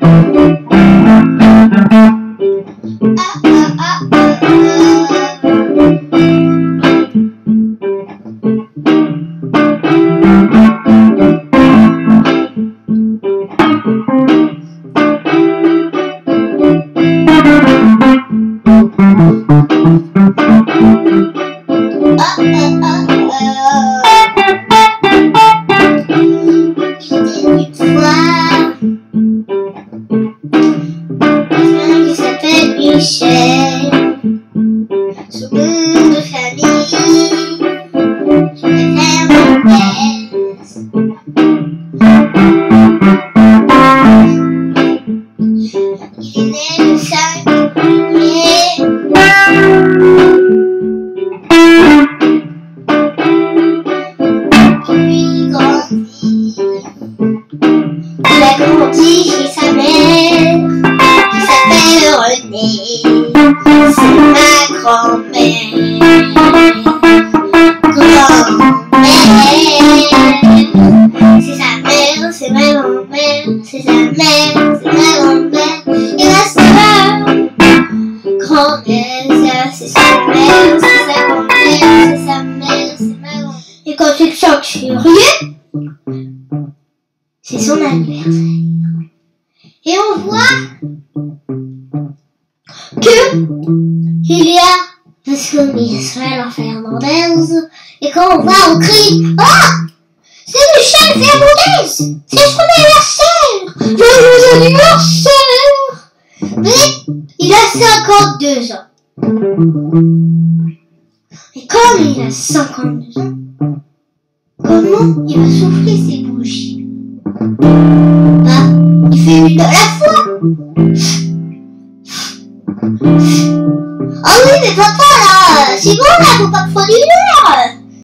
Il s'appelle Michel, son nom de famille, Michel Fernandez. Il est né le 5 février. Puis grandi. Il a grandi chez sa mère, qui s'appelle Renée. C'est ma grand-mère. C'est sa mère, c'est ma grand-mère. C'est sa mère, c'est ma grand-mère. Et ma soeur, grand-mère, c'est sa mère, c'est sa grand-mère. C'est sa mère, c'est ma grand-mère. Et quand tu te sens curieux, c'est son anniversaire. Et on voit que il y a Michel Fernandez. Et quand on voit, on crie: ah! C'est Michel Fernandez! C'est son anniversaire! Joyeux anniversaire! Mais il a 52 ans. Et comme il a 52 ans, comment il va souffler ses bougies? Ah, il fait une à la fois. Ah oui, mais papa, là, c'est bon, là, faut pas prendre une heure.